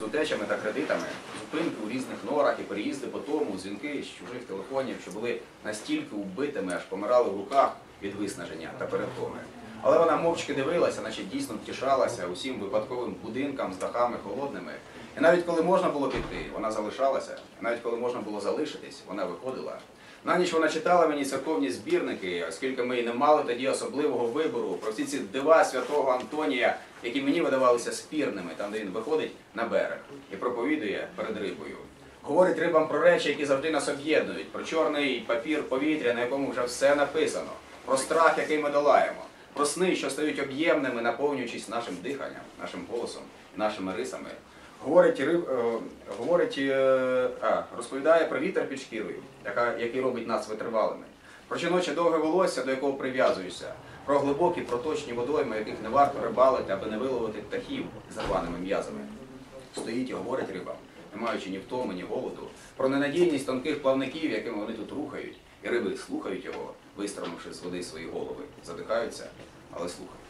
утечами та кредитами, зупинки у різних норах і переїзди по тому, дзвінки з чужих телефонів, що були настільки убитими, аж помирали в руках від виснаження та перевтоми. Але вона мовчки дивилася, наче дійсно втішалася усім випадковим будинкам з дахами холодними. І навіть коли можна було піти, вона залишалася. І навіть коли можна було залишитись, вона виходила. На ніч вона читала мені церковні збірники, оскільки ми і не мали тоді особливого вибору про всі ці дива святого Антонія, які мені видавалися спірними, там, де він виходить на берег і проповідує перед рибою. Говорить рибам про речі, які завжди нас об'єднують, про чорний папір повітря, на якому вже все написано, про страх, який ми долаємо, про сни, що стають об'ємними, наповнюючись нашим диханням, нашим голосом, нашими рисами. Розповідає про вітер під шкірою, який робить нас витривалими, про жіноче довге волосся, до якого прив'язуєшся, про глибокі проточні водойми, яких не варто рибалити, аби не виловити птахів з рваними м'язами. Стоїть і говорить рибам, не маючи ні втоми, ні голоду, про ненадійність тонких плавників, якими вони тут рухають, і риби слухають його, вистромивши з води свої голови, задихаються, але слухають.